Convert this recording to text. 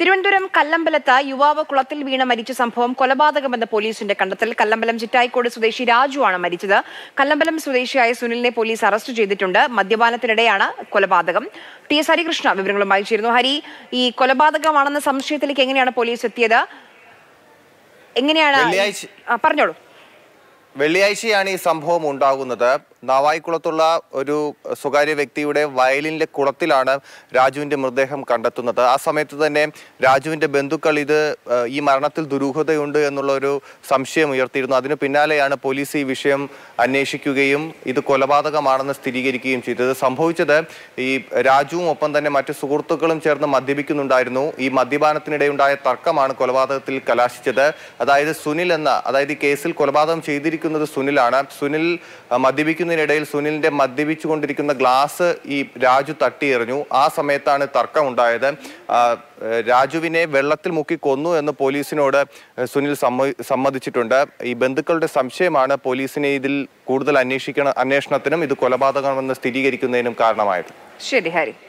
തിരുവനന്തപുരം കല്ലമ്പലത്ത് യുവാവ് കുളത്തിൽ വീണ് മരിച്ച സംഭവം കൊലപാതകമെന്ന പോലീസിന്റെ കണ്ടെത്തൽ. കല്ലമ്പലം ചിറ്റായിക്കോട് സ്വദേശി രാജുവാണ് മരിച്ചത്. കല്ലമ്പലം സ്വദേശിയായ സുനിലിനെ പോലീസ് അറസ്റ്റ് ചെയ്തിട്ടുണ്ട്. മദ്യപാനത്തിനിടെയാണ് കൊലപാതകം. ടി.എസ്. ഹരികൃഷ്ണ വിവരങ്ങളുമായി ചേരുന്നു. ഹരി, ഈ കൊലപാതകമാണെന്ന സംശയത്തിലേക്ക് എങ്ങനെയാണ് പോലീസ് എത്തിയത്? എങ്ങനെയാണ് പറഞ്ഞോളൂ. വെള്ളിയാഴ്ചയാണ് ഈ സംഭവം ഉണ്ടാകുന്നത്. നാവായിക്കുളത്തുള്ള ഒരു സ്വകാര്യ വ്യക്തിയുടെ വയലിലെ കുളത്തിലാണ് രാജുവിന്റെ മൃതദേഹം കണ്ടെത്തുന്നത്. ആ സമയത്ത് തന്നെ രാജുവിന്റെ ബന്ധുക്കൾ ഈ മരണത്തിൽ ദുരൂഹതയുണ്ട് എന്നുള്ള ഒരു സംശയം ഉയർത്തിയിരുന്നു. അതിനു പിന്നാലെയാണ് പോലീസ് ഈ വിഷയം അന്വേഷിക്കുകയും ഇത് കൊലപാതകമാണെന്ന് സ്ഥിരീകരിക്കുകയും ചെയ്തത്. സംഭവിച്ചത് ഈ രാജുവും ഒപ്പം തന്നെ മറ്റു സുഹൃത്തുക്കളും ചേർന്ന് മദ്യപിക്കുന്നുണ്ടായിരുന്നു. ഈ മദ്യപാനത്തിനിടെയുണ്ടായ തർക്കമാണ് കൊലപാതകത്തിൽ കലാശിച്ചത്. അതായത് ഈ കേസിൽ കൊലപാതകം ചെയ്തിരിക്കുന്നത് സുനിലാണ്. സുനിൽ മദ്യപിക്കുന്നതിനിടയിൽ സുനിലിന്റെ മദ്യപിച്ചുകൊണ്ടിരിക്കുന്ന ഗ്ലാസ് ഈ രാജു തട്ടിയെറിഞ്ഞു. ആ സമയത്താണ് തർക്കം ഉണ്ടായത്. രാജുവിനെ വെള്ളത്തിൽ മുക്കി കൊന്നു എന്ന് പോലീസിനോട് സുനിൽ സമ്മതിച്ചിട്ടുണ്ട്. ഈ ബന്ധുക്കളുടെ സംശയമാണ് പോലീസിനെ ഇതിൽ കൂടുതൽ അന്വേഷണത്തിനും ഇത് കൊലപാതകമെന്ന് സ്ഥിരീകരിക്കുന്നതിനും കാരണമായത്. ശരി ഹരി.